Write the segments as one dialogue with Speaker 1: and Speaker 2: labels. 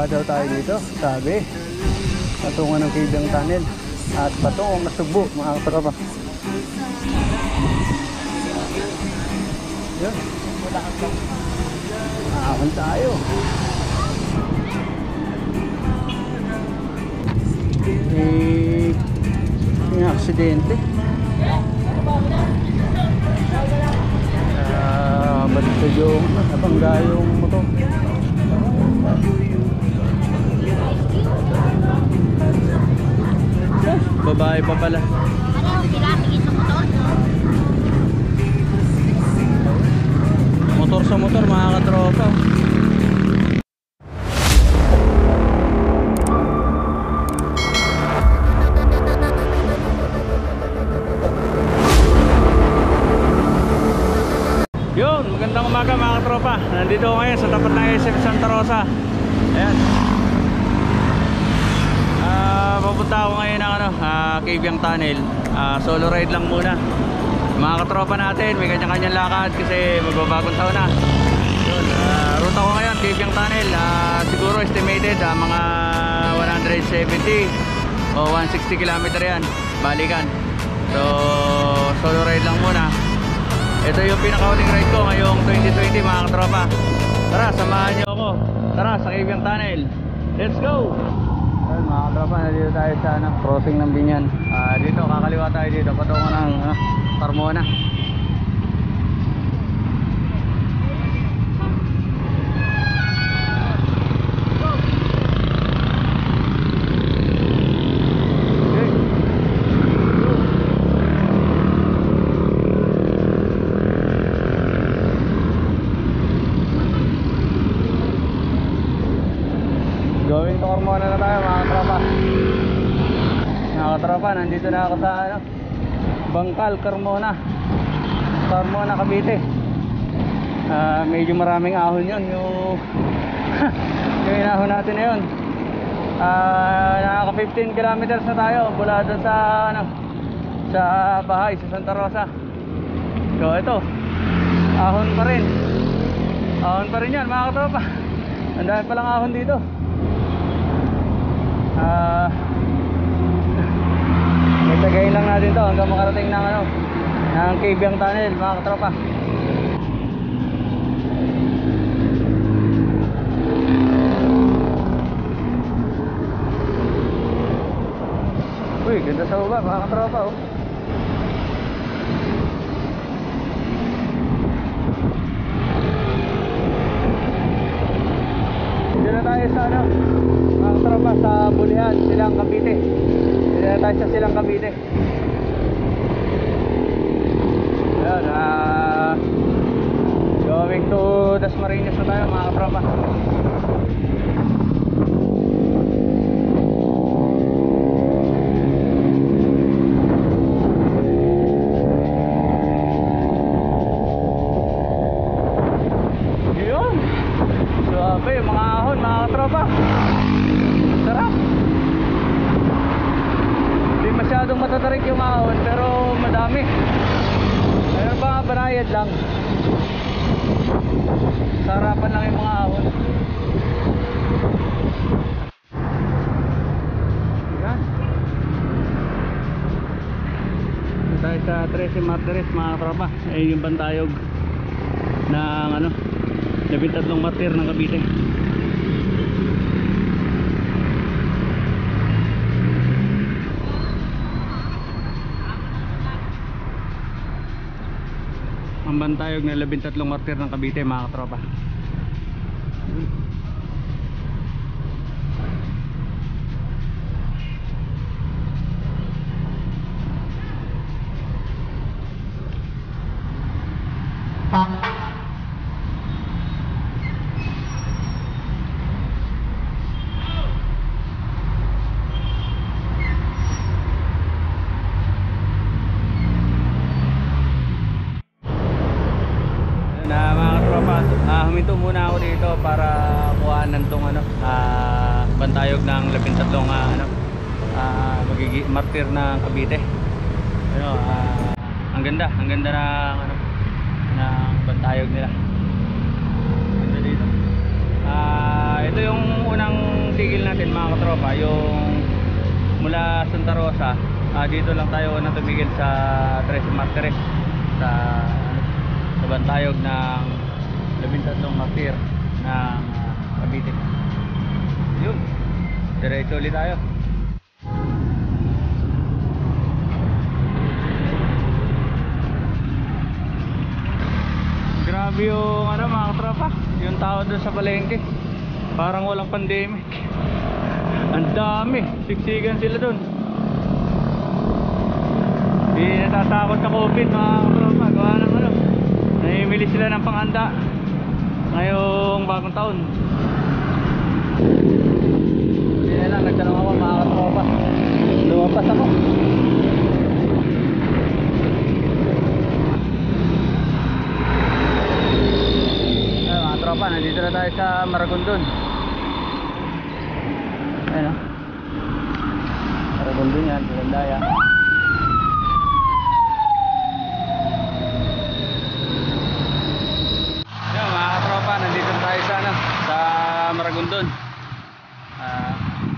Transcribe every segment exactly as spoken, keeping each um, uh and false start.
Speaker 1: Bababa daw tayo dito, sabi. Patungo ng Kibyang Tunnel. At patungong Nasugbu, mga katropa. Yun. Ahon tayo. Eh, may aksidente. Ah, ba't ito yung nabangga yung motor? Babae pa pala. Motor sa motor, mga katropa. Yun, magandang umaga mga katropa. Nandito ako ngayon sa tapat ng S M Santa Rosa. Ayan. Uh, papunta ako ngayon ng ano, uh, Kibyang Tunnel. uh, Solo ride lang muna. Mga katropa natin, may kanya-kanyang lakad kasi magbabagong taon na. Yun, uh, route ako ngayon, Kibyang Tunnel. uh, Siguro estimated uh, mga one seventy o one sixty kilometer yan, balikan. So, solo ride lang muna. Ito yung pinaka-huling ride ko ngayong twenty twenty mga katropa. Tara, samahan nyo ako. Tara, sa Kibyang Tunnel. Let's go! Ayun mga katropa, nandito tayo sa ano, crossing ng Binyan. uh, Dito, kakaliwa tayo dito, patungo ng uh, Carmona. Going to Carmona na tayo mga katropa. Mga katropa, nandito na ako sa ano, Bangkal, Carmona. Carmona, Cavite. uh, Medyo maraming ahon yun. Yung yung inahon natin na yun. uh, Nakaka fifteen kilometers na tayo mula dun sa ano, sa bahay sa Santa Rosa. So ito, ahon pa rin. Ahon pa rin yan mga katropa. Ang dami palang ahon dito. Ah, uh, itagayin lang natin to hanggang makarating ng ano, ng Kibyang Tunnel mga katropa. Uy, ganda sa baba mga katropa oh. Dito na tayo sa ano, mga katropa, sa Bulihan, Silang Cavite. Dito na tayo sa Silang Cavite. Ayan, uh, going to Dasmariñas na tayo mga katropa. Yun, grabe mga ahon mga katropa. Sarap. Hindi masyadong matatarik yung ahon, pero madami. Ayun ba, banayad lang. Sarapan lang yung mga ahon. Yan. Tayo sa Trece Martires mga katropa. Ayun yung bantayog ng ano, labintatlong martir ng Cavite. Ang bantayog na labintatlong martir ng Cavite mga katropa. Na mga katropa, uh, huminto muna ako dito para kuhanan tong ano, uh, bantayog ng labintatlong uh, ano, uh, magiging martir ng Cavite. Ano, uh, ang ganda, ang ganda ng ano, ng bantayog nila. Ganda dito. Uh, Ito yung unang tigil natin mga katropa, yung mula Santa Rosa. Ah, dito lang tayo na tumigil sa Tres Martires, sa sa bantayog ng labintatlong martir ng uh, Cavite. Yun, diretso ulit tayo. Grabe yung ano mga katropa, yung tao doon sa palengke, parang walang pandemic. Ang dami, siksikan sila doon. Hindi natatakot sa COVID mga katropa, gawa ng ano, namimili sila ng panghanda ngayong bagong taon. Hindi na lang, nagtanong ako mga katropa, lumapas ako. Ay, mga tropa, nandito na tayo sa Maragondon. Ayan o, Maragondon yan, Pilandaya. Ayan mga katropa, nandito na tayo sa, ano, sa Maragondon. uh,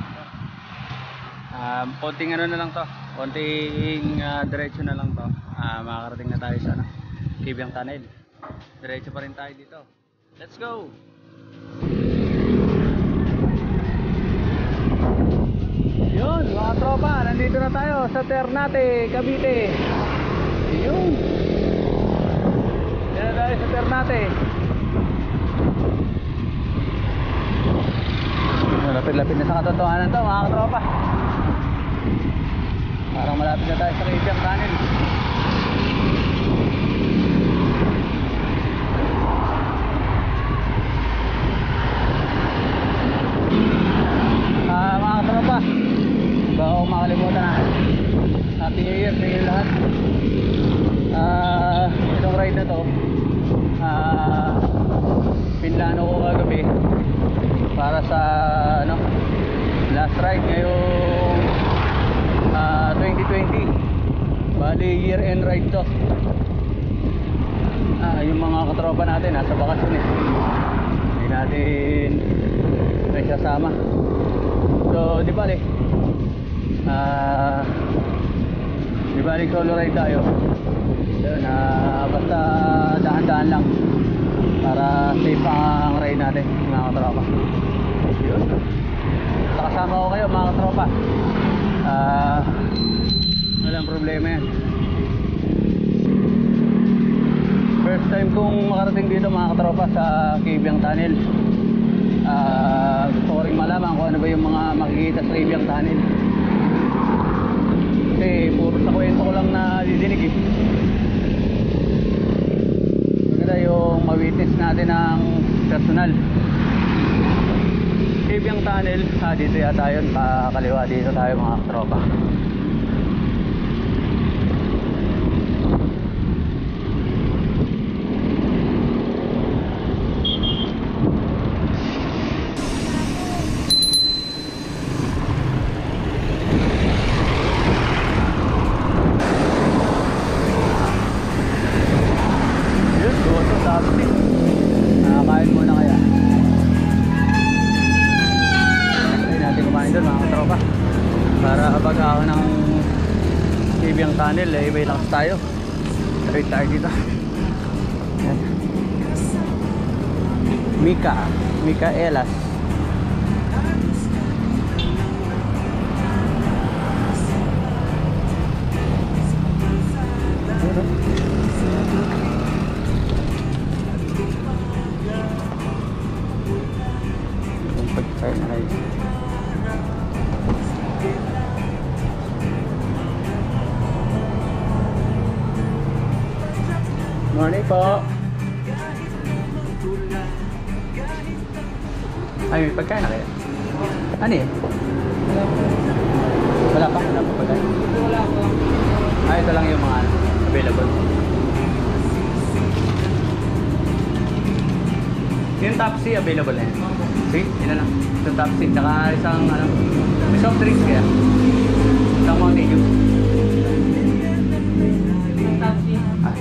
Speaker 1: uh, konting ano na lang to, konting uh, diretso na lang to. uh, makakarating na tayo sa ano, Kibyang Tunnel. Diretso pa rin tayo dito, let's go. Yun mga tropa, nandito na tayo sa Ternate, Cavite. Yun, yan na tayo sa Ternate. Lapit-lapit na sa katotohanan to mga tropa. Parang malapit na tayo sa Kibyang Tunnel. Ah, mga tropa, bago makalimutan na, Happy New Year sa inyo lahat. Ah, itong ride na to, ah, pinlano ko kagabi para sa ano, last ride ngayong ah, twenty twenty. Bali year end ride to. Ah, yung mga katropa natin nasa bakasyon eh, hindi natin may sasama. So di bali, ah, di bali solo ride tayo. Yun, ah, basta dahan-dahan lang para safe ang ride natin mga katropa. Yun, kasama ko kayo mga katropa. Ah, walang problema yan. First time kong makarating dito mga katropa sa Kibyang Tunnel. Uh, gusto ko rin malaman kung ano ba yung mga makikita sa Kibyang Tunnel, kasi puro sa kwento ko lang na didinig eh. Maganda yung ma-witness natin ng personal. Kibyang Tunnel, ah, dito yata yun, pakaliwa dito tayo mga tropa. Nakakain muna kaya. Ay natin kumain doon mga katropa, para kapag ako ng Kibyang Tunnel eh, may lakas tayo. Trade tayo dito. Yan. Mika Micaelas. Pagkain na kayo. Morning po. Ay, may pagkain na kayo? Ano yun? Wala pa? Wala pa pagkain? Wala pa. Ah, ito lang yung mga available. Yung Tapsi available na yan. See? Yun na lang. Yung Tapsi. Tsaka isang ano, may soft drinks kaya. Isang Mountain Dew. Tapsi. Ah.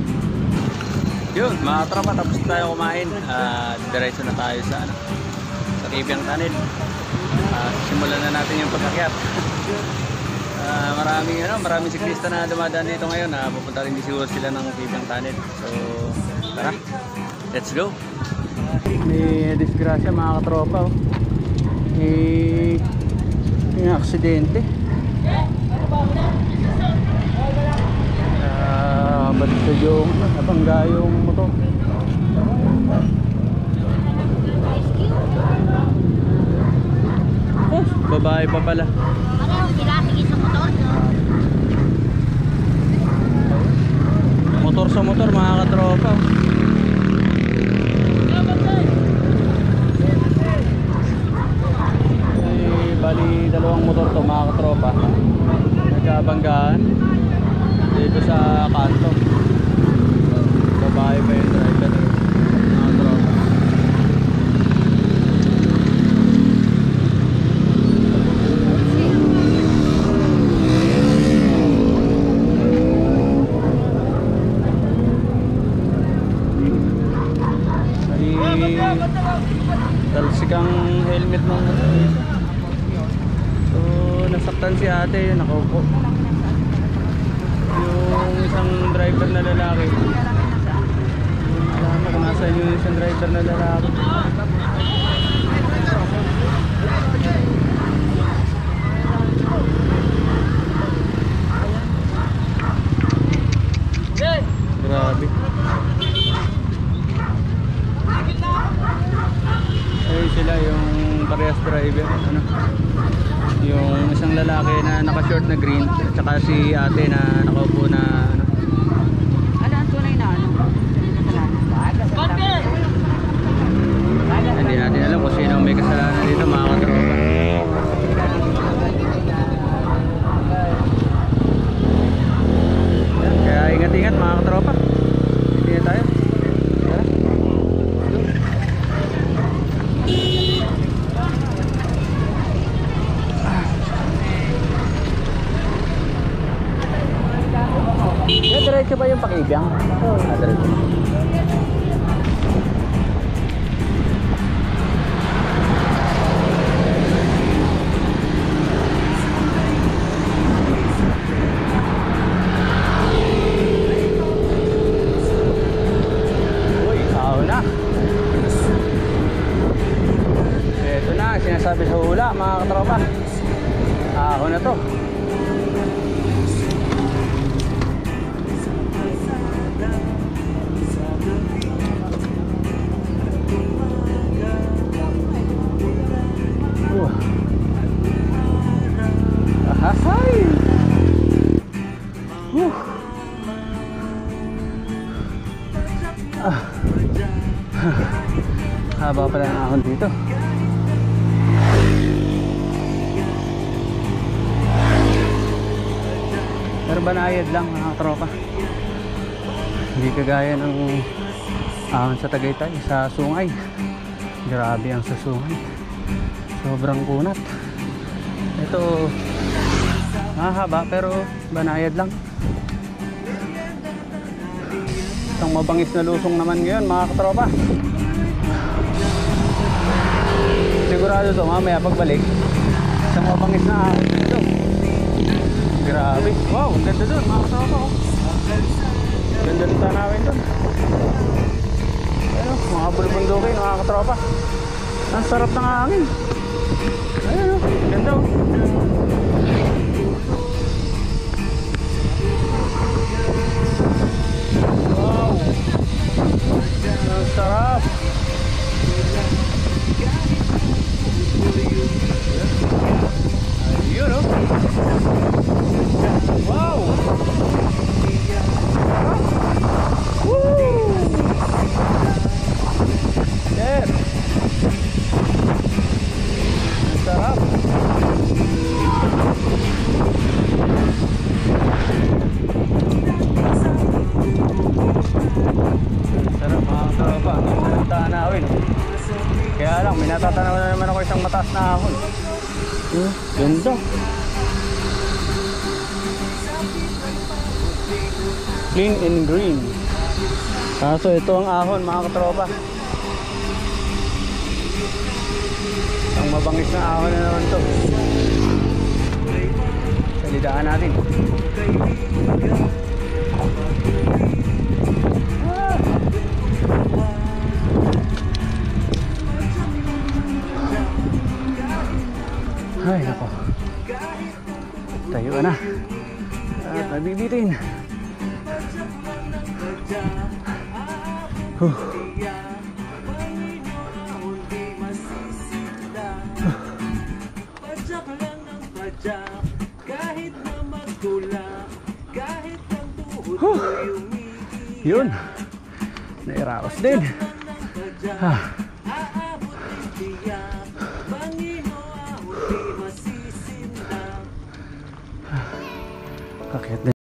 Speaker 1: Yun, mga tropa, tapos tayo kumain. Uh, diretso na tayo sa ano, Kibyang Tunnel. Uh, simulan na natin yung pag-akyat. uh, maraming ano, maraming siklista na dumadaan dito ngayon. Uh, pupunta rin siguro sila ng Kibyang Tunnel. So tara, let's go. May disgrasya mga katropa, oh. May, may aksidente. Ah, ba't ito yung nabangga yung motor? Oh, babae pa pala.
Speaker 2: Pareho sila, sige sa motor.
Speaker 1: Motor sa motor mga katropa. Eh, bali dalawang motor to mga katropa. Nagkabanggaan dito sa kanto. Babae pa yung driver mga katropa. Talsik ang helmet ng motor. So nasaktan si ate, nakaupo. Yung isang driver na lalaki, alam mo kung nasaan yung isang driver na lalaki. Grabe. Ayun sila, yung parehas driver, ano, yung isang lalaki na naka-short na green at saka si ate na nakaupo na ano.
Speaker 2: Ano ang tunay na ano?
Speaker 1: Hindi natin alam kung sino may kasalanan dito mga katropa. Kaya ingat-ingat mga katropa. Hindi tayo. Eh, diretso ba yung Pakibyang? Oo, ah, diretso. Uy, tao na. Ito na, sinasabi sa hula mga katropa. Ako na to. Ahay! Whew. Ah. Haba pala ng ahon dito. Pero banayad lang mga tropa. Hindi kagaya ng ahon sa Tagaytay, sa Sungay. Grabe ang sa Sungay. Sobrang kunat. Ito mahaba pero banayad lang. Isang mabangis na lusong naman ngayon mga katropa. Sigurado to mamaya pagbalik isang mabangis na ahon dito. Grabe. Wow, ganda dun mga katropa, oh. Ganda ng tanawin dun. Ayun, mga bulubundukin mga katropa. Ang sarap ng hangin. Ayun, oh, ganda, oh. Wow, ang sarap. Ayun, oh. Wow. Woo. There. Ang sarap. Sarap mga katropa. Ang sarap tanawin. Kaya lang, may natatanaw na naman ako isang mataas na ahon. Hmm, ganda. Clean and green. Kaso ito ang ahon mga katropa. Ang mabangis na ahon na naman to. Salidaan natin. Ay, nako. Tayo ka na. At nabibitin. Huh. Huh. Yun. Nairaos din. Ha. Kakit din.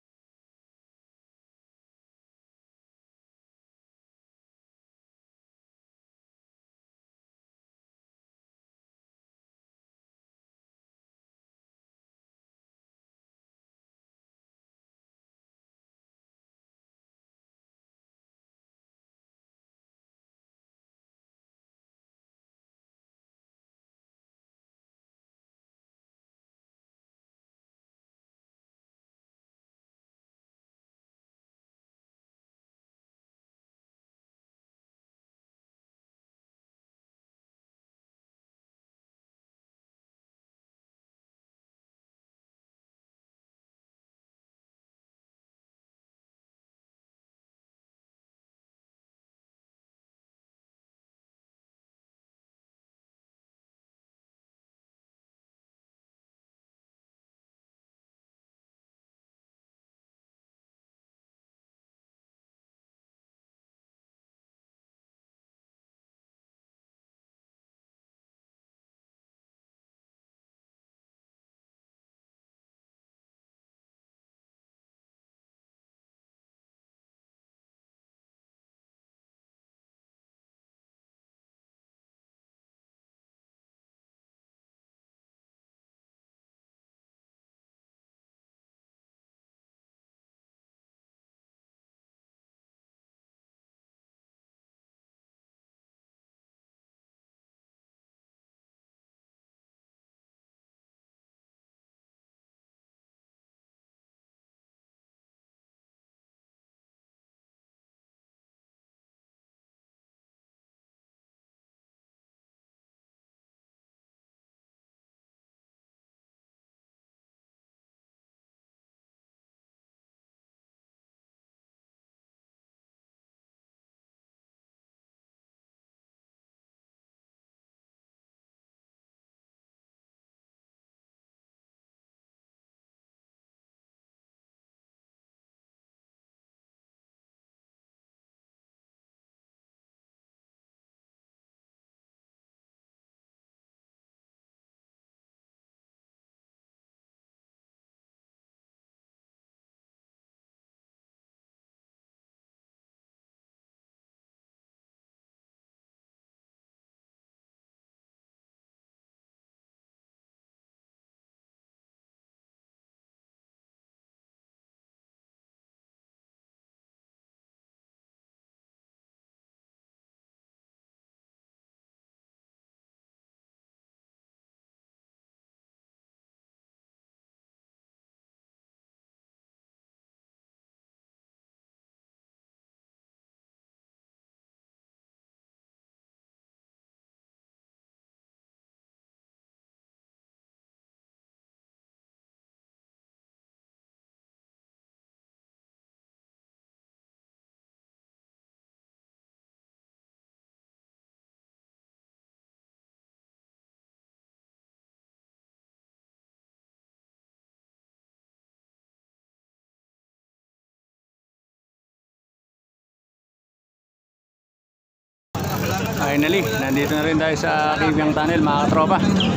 Speaker 1: Finally, nandito na rin tayo sa Kibyang Tunnel, mga katropa.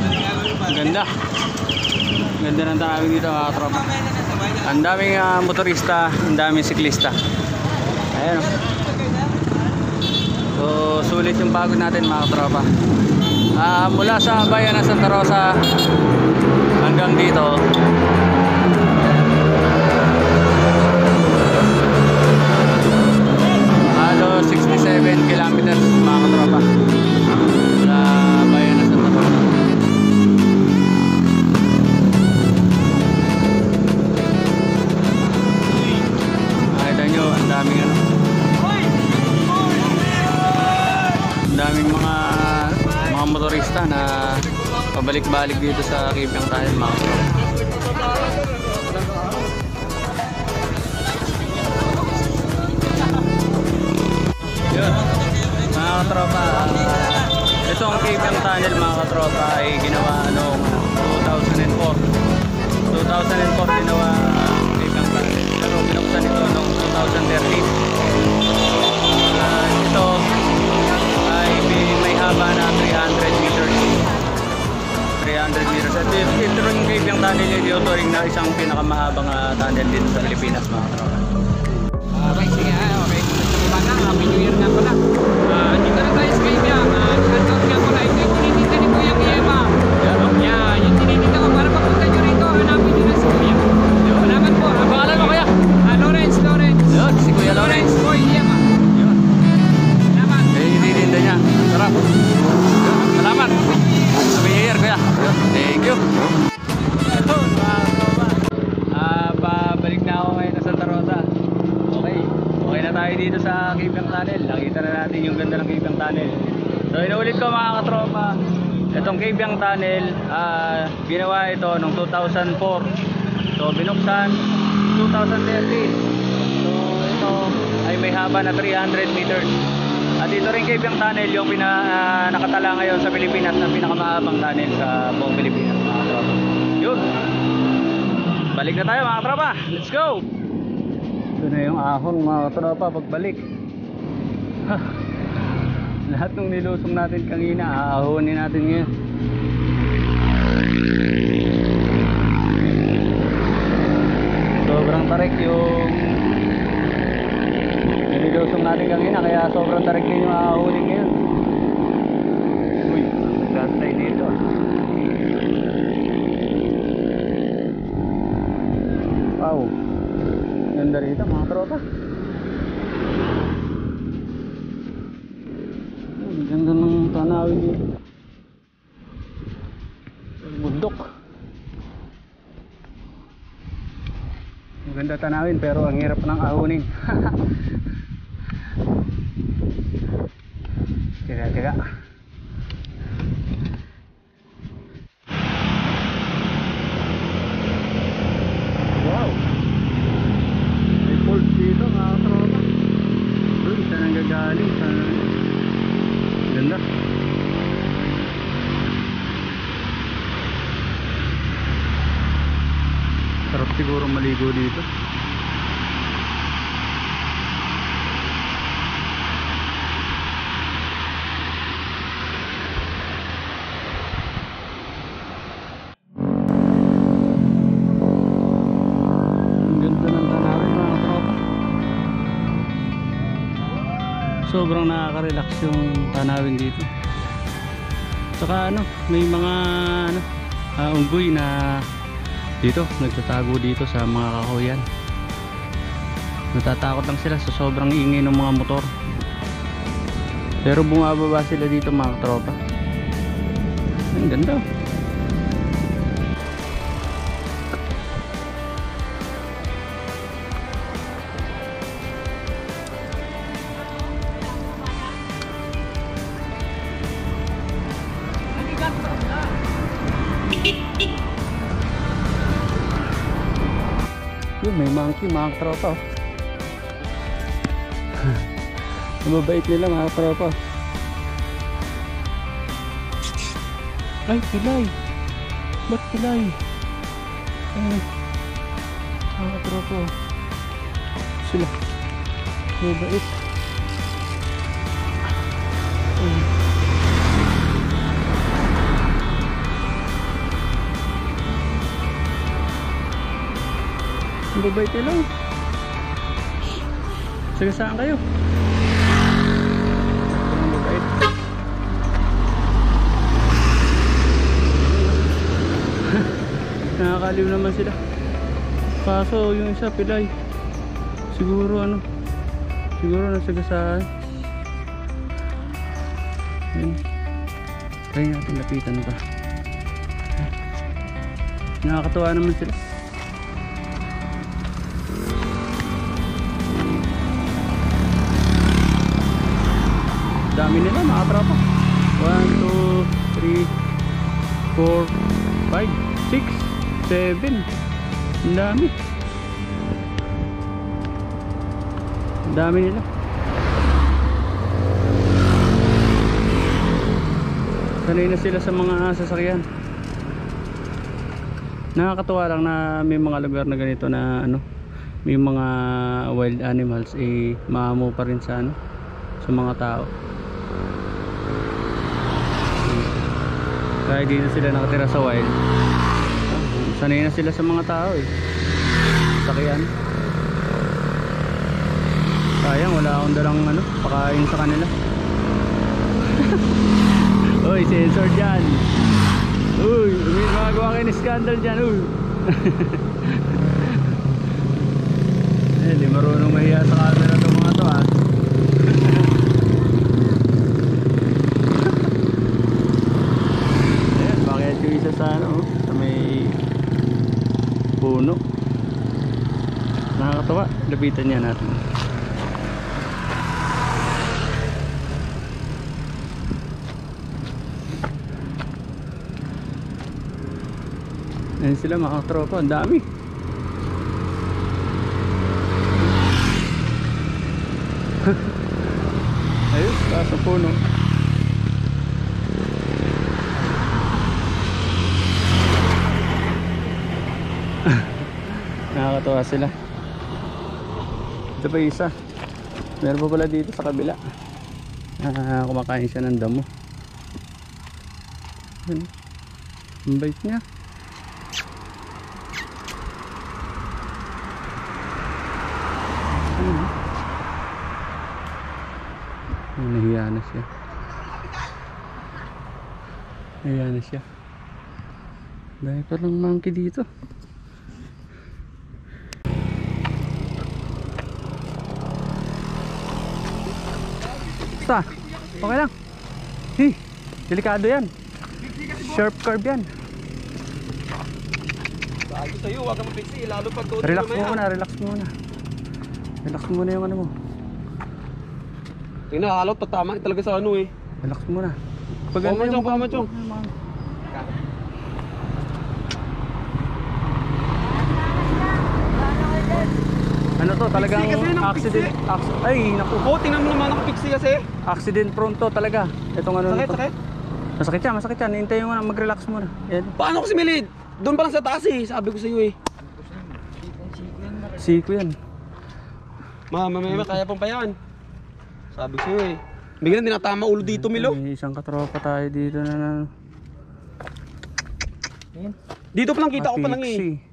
Speaker 1: Ang ganda. Ang ganda ng tanawin dito, mga katropa. Ang daming uh, motorista, ang daming siklista. Ayan. So, sulit yung pagod natin, mga katropa. Uh, mula sa bayan ng Santa Rosa hanggang dito, halos sixty-seven kilometers, mga katropa, sa bayan ng Santa balik-balik dito sa Kibyang Tunnel mga katropa. Yun mga katropa, uh, itong Kibyang Tunnel mga katropa ay ginawa noong two thousand four two thousand four ginawa Kibyang Tunnel, pero binuksan ito noong two thousand thirteen. Uh, ito ay may, may haba na three hundred meters three hundred meters at ito rin yung Kibyang Tunnel yung ituturing na isang pinakamahabang uh, tunnel dito sa Pilipinas mga katropa.
Speaker 3: Okay, sige, okay. Umaga, Happy New Year nga pala. Ah, dito na tayo sa Kibyang. Ah, shoutout nga pala. Ito yung tinitinda ni Kuya Kiema. Yeah, yung tinitinda ko para papunta nyo rito. Hanapin nyo na si Kuya. Salamat po. Ang pangalan mo Kuya? Ah, Lawrence, Lawrence.
Speaker 1: Yun, si Kuya Lawrence.
Speaker 3: Boy Kiema.
Speaker 1: Yun.
Speaker 3: Salamat.
Speaker 1: Eh, tinitinda niya. Sarap. Yun, salamat. Happy New Year Kuya. Yun, thank you. Yun, mga katropa. Ah, pabalik na ako ngayon sa Santa Rosa. Okay, okay na tayo dito sa Kibyang Tunnel. Nakita na natin yung ganda ng Kibyang Tunnel. So inuulit ko mga katropa, itong Kibyang Tunnel, uh, ginawa ito noong two thousand four. So binuksan two thousand thirteen. So ito ay may haba na three hundred meters. At ito rin Kibyang Tunnel yung pina, uh, nakatala ngayon sa Pilipinas na pinakamahabang tunnel sa buong Pilipinas mga katropa. Yun, balik na tayo mga katropa. Let's go! Ito na yung ahon mga katropa pagbalik. Ha, lahat ng nilusong natin kanina aahonin natin ngayon. Sobrang tarik yung nilusong natin kanina, kaya sobrang tarik din yung aahonin ngayon. Uy, nagkatay dito. Wow, ganda rito mga tropa. Ang ganda ng tanawin dito. Bundok. Maganda tanawin pero ang hirap ng ahunin. Tiga tiga. Wow. May falls dito mga tropa. Doon siya nanggagaling sa ganda. Sarap siguro maligo dito. Ang ganda ng tanawin mga tropa. Sobrang nakaka-relax yung tanawin dito. Saka ano, may mga ano, uh, unggoy na dito, nagtatago dito sa mga kahoyan. Natatakot lang sila sa sobrang ingay ng mga motor. Pero bumababa sila dito mga tropa. Ang ganda. Yun, may monkey mga tropa. Mababait nila mga tropa. Ay, pilay. Ba't pilay? Ay, mga tropa. Sila mabait. Ay. Babait nila. Sige, saan kayo? Babait. Nakakaliw naman sila. Kaso yung isa pilay. Siguro ano, siguro nasagasaan. Yan. Kaya natin lapitan pa. Nakakatuwa naman sila. Dami nila mga tropa. one, two, three, four, five, six, seven. Ang dami. Ang dami nila. Sanay na sila sa mga sasakyan. Nakakatuwa lang na may mga lugar na ganito na ano, may mga wild animals eh maamo pa rin sa ano, sa mga tao. Kaya dito sila nakatira sa wild. Sanay na sila sa mga tao eh. Sakyan. Sayang wala akong dalang ano, pakain sa kanila. Uy, sensor dyan. Uy, may magagawa kayo ng scandal dyan. Uy. Eh, di marunong mahiya sa camera itong mga to ah. Ayan, bakit yung isa sa ano, sa may puno. Nakakatawa, lapitan niya natin. Ayan sila mga tropa, ang dami. Ayun, taas ang puno. Nakakatawa sila. Ito pa isa. Meron pa pala dito sa kabila. Ah, kumakain siya ng damo. Ayan. Ang bait niya. Nahiya na siya. Nahiya na siya. Dahil pa lang monkey dito. Basta, okay lang. Hey, delikado yan. Sharp curve yan.
Speaker 4: Sabi ko sa'yo, huwag kang mapiksi. Lalo pag tuloy
Speaker 1: Relax mo muna, relax mo muna. Relax mo muna yung ano mo.
Speaker 4: Tingnan, halot, tatama talaga sa ano eh.
Speaker 1: Relax muna. Pag
Speaker 4: Oh, Manchong, pa, Manchong.
Speaker 1: Ano to, talagang
Speaker 4: Pixie kasi, nang
Speaker 1: accident. acc- Ay, naku.
Speaker 4: Oh, tingnan mo naman ako piksi kasi.
Speaker 1: Accident prone to talaga. Itong ano
Speaker 4: Sakit,
Speaker 1: na to.
Speaker 4: sakit.
Speaker 1: Masakit yan, masakit yan. Hintayin mo na, mag-relax muna. Yan.
Speaker 4: Paano ko si Milid? Doon pa lang sa taas eh. Sabi ko sa'yo eh.
Speaker 1: Siko yan.
Speaker 4: Ma, mamaya kaya pang pa yan. Sabi ko sa'yo eh. Bigyan na tinatama ulo dito, Milo.
Speaker 1: May isang katropa tayo dito na na.
Speaker 4: Dito pa lang kita ko pa lang eh.
Speaker 1: Pixie.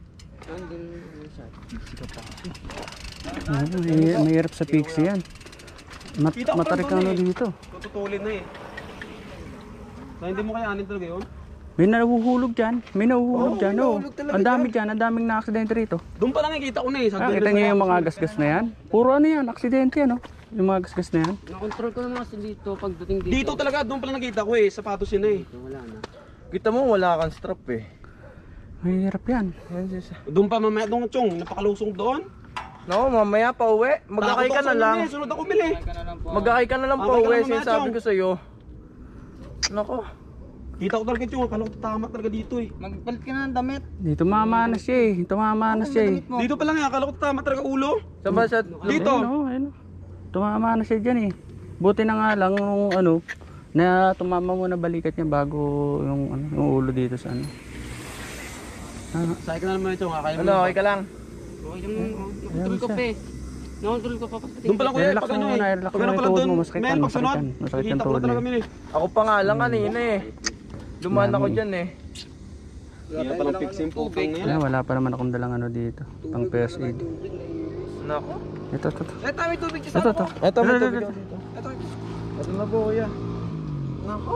Speaker 1: Ah, may, mahirap sa pixie yan. Mat,
Speaker 4: Kita ko pa
Speaker 1: matarik
Speaker 4: lang
Speaker 1: ano
Speaker 4: eh.
Speaker 1: dito.
Speaker 4: Tututulin na eh. So, hindi mo kaya anin talaga yun?
Speaker 1: May nahuhulog dyan. May nahuhulog
Speaker 4: Oo,
Speaker 1: dyan.
Speaker 4: may
Speaker 1: Oh.
Speaker 4: nahuhulog talaga
Speaker 1: Ang dami
Speaker 4: dyan.
Speaker 1: dyan. Ang daming na-aksidente rito.
Speaker 4: Doon pa lang eh, kita ko na eh.
Speaker 1: Ah, kita niyo yung mga gasgas na yan? Puro ano yan? Aksidente yan, oh. Yung mga gasgas na yan.
Speaker 3: Nakontrol ko naman kasi dito pagdating dito.
Speaker 4: Dito talaga, doon pa lang nakita ko eh. Sapatos yun eh.
Speaker 3: Wala na.
Speaker 5: Kita mo wala kang strap eh.
Speaker 1: Mahirap yan.
Speaker 4: Doon pa mamaya doon, Chong. Napakalusong doon.
Speaker 5: No, mamaya pa uwi. Magkakay ka na lang.
Speaker 4: Eh. Sunod ako bili.
Speaker 5: Magkakay ka na lang
Speaker 4: Ah,
Speaker 5: pa
Speaker 4: magkakay
Speaker 5: uwi.
Speaker 4: ka na mamaya,
Speaker 5: Sinasabi
Speaker 4: Chong.
Speaker 5: ko sa'yo. Nako.
Speaker 4: Kita ko talaga, Chong. Akala ko tama talaga dito eh.
Speaker 3: Magpalit ka na ng damit.
Speaker 1: Dito mamanas siya eh. Tumamanas siya eh.
Speaker 4: Dito pa lang eh. Akala ko tama talaga ulo.
Speaker 5: Sa ba sa...
Speaker 4: Dito.
Speaker 1: Ayun, oh, ayun. Tumamanas siya dyan eh. Buti na nga lang nung ano, na tumama muna balikat niya bago yung, ano, yung ulo dito sa ano. Ah,
Speaker 4: Sakay ka na naman, Chong. Kaya
Speaker 5: Ano, okay ka lang?
Speaker 3: Oh, yung nakontrol ko pa eh. Nakontrol ko pa pagdating.
Speaker 4: Doon pa lang kuya.
Speaker 1: Relax
Speaker 4: Pag
Speaker 1: mo
Speaker 4: ano
Speaker 1: muna,
Speaker 4: eh.
Speaker 1: relax
Speaker 4: Pag
Speaker 1: mo
Speaker 4: ano
Speaker 1: yung
Speaker 4: pala
Speaker 1: tuhod
Speaker 4: doon.
Speaker 1: mo, masakit
Speaker 4: Men,
Speaker 1: yan,
Speaker 4: pag
Speaker 1: masakit
Speaker 4: sunod.
Speaker 1: yan. Masakit yung
Speaker 4: Nakita ko
Speaker 1: tuhod
Speaker 4: na talaga,
Speaker 1: mo.
Speaker 4: men eh.
Speaker 5: Ako pa nga lang kanina eh. Dumaan ako dyan eh.
Speaker 4: Hindi na palang fixing putang na yan.
Speaker 1: Ay, wala pa naman akong dalang ano dito. Pang first aid.
Speaker 5: Nako.
Speaker 1: Ito, ito, ito.
Speaker 4: Eh, tama yung tubig
Speaker 1: Ito, ito.
Speaker 5: Eto, may
Speaker 1: Ito,
Speaker 5: tubig
Speaker 1: ito,
Speaker 5: ako dito.
Speaker 4: Ito.
Speaker 5: Ito na po kuya. Nako.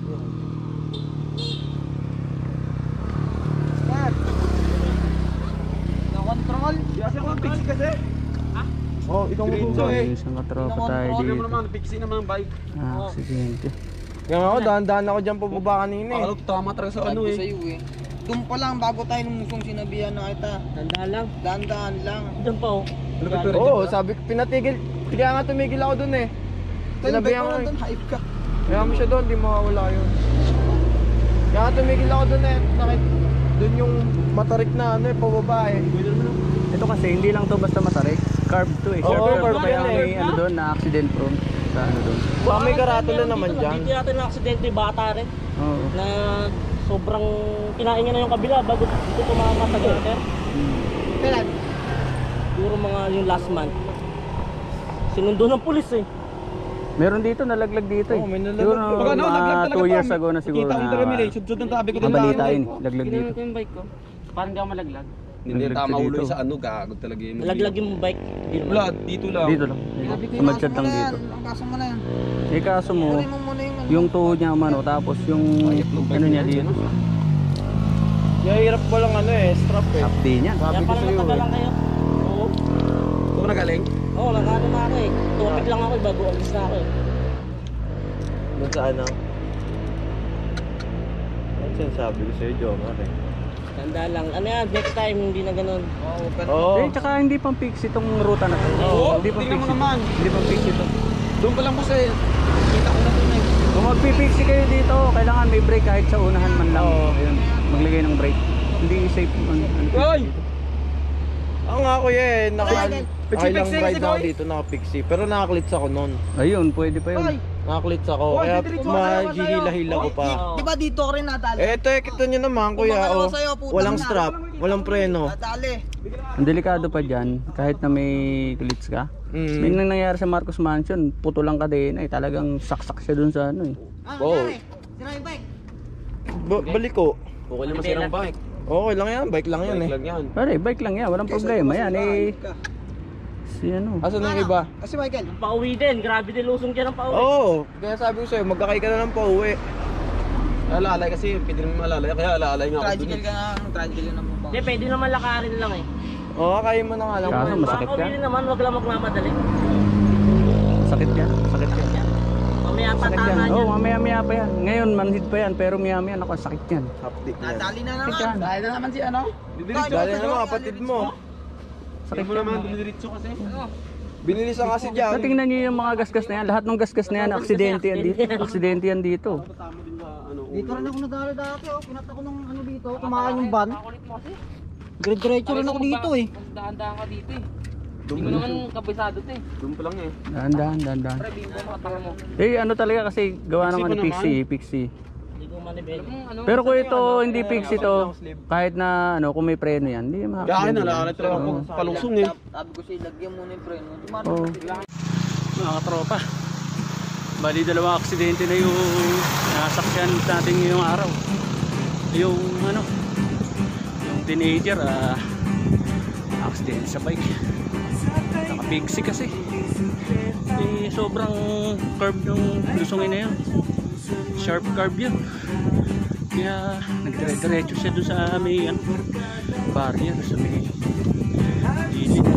Speaker 3: Nakontrol.
Speaker 4: Kasi ako ang fixing kasi.
Speaker 5: Oh, ikaw mo
Speaker 4: Diretso
Speaker 5: po.
Speaker 4: eh.
Speaker 1: May isang katropa tayo
Speaker 4: Ano mo
Speaker 1: dito.
Speaker 4: naman, fixing naman ang bike.
Speaker 1: Ah, aksidente.
Speaker 5: Kaya nga ako, dahan-dahan ako dyan pababa kanina eh.
Speaker 4: Akala ko tama talaga sa ano eh.
Speaker 3: eh. Doon pa lang bago tayo lumusong sinabihan na kita. Tandaan lang. Tandaan lang. Diyan pa oh.
Speaker 5: Oo, sabi ko, pinatigil. Kaya nga tumigil ako dun eh. Sinabihan ko eh.
Speaker 4: Hype ka.
Speaker 5: Kaya mo siya doon, di mawawala yun. Kaya tumigil ako doon eh. Nakit, doon yung matarik na ano eh, pababa eh.
Speaker 1: Ito kasi hindi lang to basta matarik. Carb to eh.
Speaker 5: Oo,
Speaker 1: Carb
Speaker 5: carb
Speaker 1: kaya
Speaker 5: yan eh.
Speaker 1: may ano doon na accident prone sa ano doon.
Speaker 5: Baka may karatula naman dyan.
Speaker 6: Dito natin na aksidente bata rin
Speaker 1: Oo.
Speaker 6: na sobrang kinain niya na yung kabila bago dito tumama sa gutter.
Speaker 5: Kailan?
Speaker 6: Siguro mga yung last month. Sinundo ng pulis eh.
Speaker 1: Meron dito, nalaglag dito eh.
Speaker 5: Oo, may nalaglag.
Speaker 1: Siguro
Speaker 4: Pag ano, naglag
Speaker 1: mga
Speaker 4: talaga
Speaker 1: two
Speaker 4: pa.
Speaker 1: years ago na siguro
Speaker 4: Kita
Speaker 1: na
Speaker 4: kong taramil eh. Sud-sud ang tabi ko din
Speaker 1: mabalita
Speaker 4: lang.
Speaker 1: yun, laglag dito.
Speaker 6: Ginamit yung bike ko. Parang di ako malaglag.
Speaker 4: Hindi
Speaker 1: Naglag
Speaker 4: tama
Speaker 1: siya
Speaker 4: ulo
Speaker 1: dito.
Speaker 4: sa ano, gagod talaga yun.
Speaker 6: Nalaglag yung bike. Di naman.
Speaker 4: Wala, dito lang.
Speaker 1: Dito lang. Tumadsyad lang dito.
Speaker 5: Ang kaso mo na yan.
Speaker 1: Eh kaso mo,
Speaker 5: Kunin mo muna yung ano.
Speaker 1: yung tuhod niya mano, tapos yung ano niya dito.
Speaker 5: Yung hirap mo lang ano eh, strap eh.
Speaker 1: Upday niya.
Speaker 5: Sabi
Speaker 6: Kaya
Speaker 5: ko
Speaker 6: parang
Speaker 5: sa'yo
Speaker 6: natagal
Speaker 5: eh.
Speaker 6: lang kayo. Oo.
Speaker 4: Ito ka nagaling?
Speaker 6: Oo, nangano na ako eh. Topic lang ako eh, bago alis na ako eh.
Speaker 5: Doon sa ano. Ano sinasabi ko sa'yo, Jomar eh.
Speaker 6: Tanda lang. Ano yan, next time hindi na ganun.
Speaker 5: Oo.
Speaker 1: Eh, tsaka hindi pang fix itong ruta na to.
Speaker 4: Oo,
Speaker 1: hindi pang
Speaker 4: tingnan
Speaker 1: fix
Speaker 4: mo
Speaker 1: ito.
Speaker 4: naman.
Speaker 1: Hindi pang fix ito.
Speaker 4: Doon pa lang po sa kita ko na doon eh.
Speaker 1: Kung magpipixi kayo dito, kailangan may brake kahit sa unahan man lang.
Speaker 5: Oo.
Speaker 1: Ayun, maglagay ng brake. Hindi safe. An, an,
Speaker 4: Hoy!
Speaker 5: Ako nga kuya eh, naka
Speaker 4: Pixie-pixie
Speaker 5: ilang ride
Speaker 4: kasi,
Speaker 5: ako
Speaker 4: boy.
Speaker 5: dito, naka-pixie. Pero nakaklits ako noon.
Speaker 1: Ayun, pwede pa yun.
Speaker 5: Nakaklits ako,
Speaker 4: Hoy,
Speaker 5: kaya
Speaker 4: didiretso ka na,
Speaker 5: mahihila-hila ko pa.
Speaker 6: Oo.
Speaker 7: Di ba dito ka rin nadali?
Speaker 5: Eh, ito eh, kita nyo naman kuya,
Speaker 7: Kumangalawa
Speaker 5: oh.
Speaker 7: sa'yo, putang
Speaker 5: Walang
Speaker 7: ina.
Speaker 5: strap, walang preno.
Speaker 7: Nadali.
Speaker 1: Ang delikado pa dyan, kahit na may glitch ka.
Speaker 5: Mm.
Speaker 1: May nang nangyari sa Marcos Mansion, puto lang kadena eh. Talagang saksak siya dun sa ano eh.
Speaker 7: Ah,
Speaker 5: Wow.
Speaker 7: nangyari. Sira yung bike.
Speaker 5: Ba- balik ko.
Speaker 4: Okay lang masirang bike.
Speaker 5: Okay lang yan, bike lang yan eh.
Speaker 4: Bike lang yan.
Speaker 1: Pare, bike lang yan, walang problema yan eh. Si ano.
Speaker 5: Asan na yung iba?
Speaker 7: Kasi Michael,
Speaker 6: Pauwi din, grabe din lusong dyan ang pauwi.
Speaker 5: Oo, kaya sabi ko sa'yo, magkakay ka na lang pauwi.
Speaker 4: Alalay kasi, pwede naman malalay. Kaya alalay nga ako
Speaker 7: tricycle
Speaker 4: doon.
Speaker 7: ka na, tricycle ka na mo ba?
Speaker 6: Hindi, pwede naman lakarin lang eh.
Speaker 5: Oo, kaya mo na nga lang.
Speaker 1: Kaso masakit
Speaker 6: Baka
Speaker 1: yan.
Speaker 6: uwi naman, wag lang magmamadali.
Speaker 1: Sakit yan, sakit yan.
Speaker 6: Mamaya pa
Speaker 1: Sakit
Speaker 6: tama
Speaker 1: yan.
Speaker 6: yan.
Speaker 1: Oh, mamaya maya pa yan. Ngayon, manhid pa yan, pero maya maya ako sakit yan.
Speaker 5: Hapdik yan.
Speaker 7: Nadali na
Speaker 1: Sakit
Speaker 7: naman.
Speaker 1: yan.
Speaker 7: Dahil na naman si ano?
Speaker 5: Dali na naman kapatid mo.
Speaker 1: Sakit
Speaker 4: Mo
Speaker 1: yan.
Speaker 4: naman, dumidiretso kasi.
Speaker 5: Binilisan kasi
Speaker 1: So,
Speaker 5: dyan.
Speaker 1: tingnan niyo yung mga gasgas na yan. Lahat ng gasgas na yan, aksidente yan dito. Aksidente yan dito.
Speaker 7: Dito rin ako nadali dati oh. Pinat ako ng ano dito, kumain yung van. Dire-diretso rin ako dito eh.
Speaker 6: Dahan-dahan ka dito eh. Hindi mo naman kabisado to eh.
Speaker 4: Doon pa lang eh.
Speaker 1: Dahan, dahan, dahan, dahan.
Speaker 6: Pre, bimbo mga tanga mo.
Speaker 1: Eh, ano talaga kasi gawa naman ni Pixie, Pixie.
Speaker 6: Hindi ko manibel.
Speaker 1: Pero kung ito hindi Pixie to, kahit na ano, kung may preno yan, hindi
Speaker 4: Gaya
Speaker 1: makakasya.
Speaker 4: na, nalalay talaga ako palusong eh.
Speaker 7: Sabi ko siya, lagyan muna yung preno.
Speaker 1: Oo. Mga katropa. Bali dalawang aksidente na yung nasakyan natin ngayong araw. Yung ano, yung teenager, ah, aksidente sa bike. Naka-Pixie kasi. Eh, sobrang curve yung lusungin na yun. Sharp curve yun. Kaya nagdire-diretso siya doon sa may ano, barrier, sa may gilid.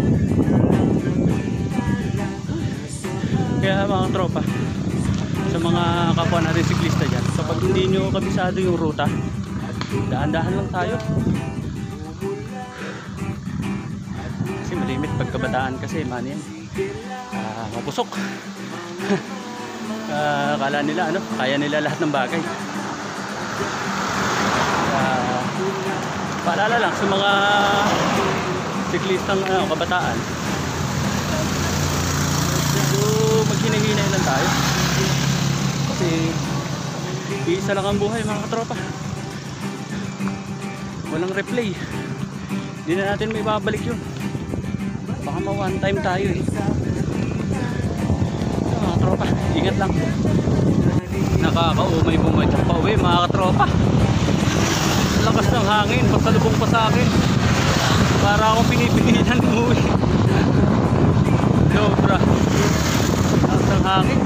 Speaker 1: Kaya mga tropa, sa mga kapwa natin siklista dyan, kapag hindi nyo kabisado yung ruta, dahan-dahan lang tayo. Kasi malimit pagkabataan kasi man yan, uh, mapusok. uh, Akala nila ano, kaya nila lahat ng bagay. uh, Paalala lang sa mga siklistang uh, kabataan, so maghinahinay lang tayo kasi isa lang ang buhay mga katropa, walang replay, hindi na natin may babalik yun, baka ma one time tayo eh. So, mga katropa, ingat lang, nakakaumay bumadyak pa uwi mga katropa, lakas ng hangin, pasalubong pa sa akin, para ako pinipigilan umuwi. Sobra lakas ng hangin.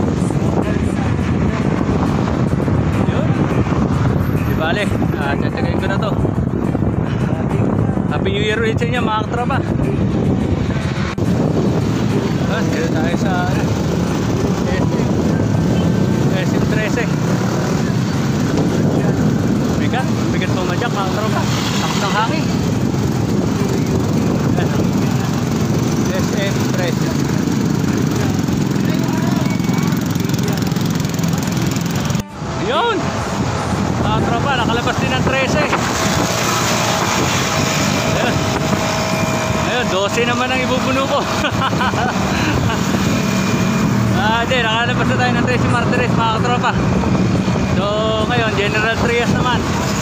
Speaker 1: Yun, di bale, ah, tiyatiyagayin ko na to. Happy New Year ulit sa inyo mga katropa. Ah, dito tayo sa S M thirteen. Bigat, bigat pumadyak mga katropa, lakas ng hangin. S M thirteen. Yun, mga tropa, nakalabas Ayun, dose naman ang ibubuno ko. Ah, di, nakalabas na tayo ng Tracy Martinez, mga katropa. So, ngayon, General Trias naman.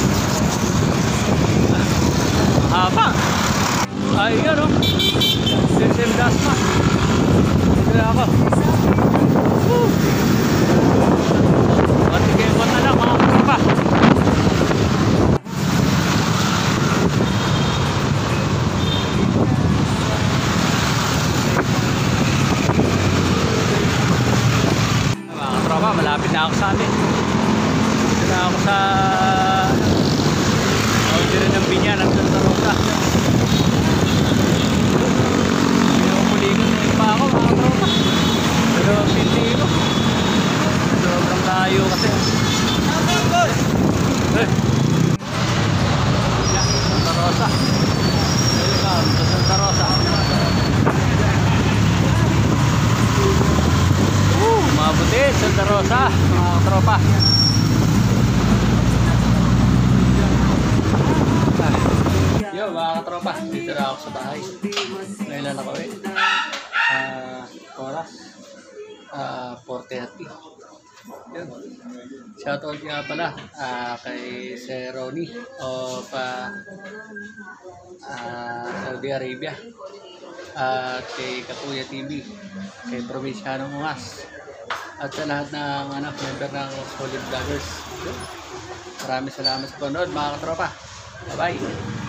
Speaker 1: Haba. Ay, yun, oh. System Dasma. Kaya ako. Woo! Matigay-bot na lang, mga katropa. Malapit na ako sa amin. Dito na ako sa Audrey ng Binyan ng Santa Rosa. Pinupuligon na iba ako, mga tropa. Pero hindi ko. Sobrang layo kasi. Eh! Yan, Santa Rosa. Welcome to Santa Rosa. Mabuti, Santa Rosa, mga tropa. Yo, mga katropa, dito na ako sa bahay. Ngayon lang ako eh. Uh, oras. Uh, four thirty. Yun. Shoutout nga pala uh, kay Sir Ronnie of uh, uh, Saudi Arabia. At uh, kay Kakuya T V, kay Provincianong Ungas. At sa lahat ng anak, member ng Solid Vloggers. Maraming salamat sa panonood, mga katropa. Bye-bye.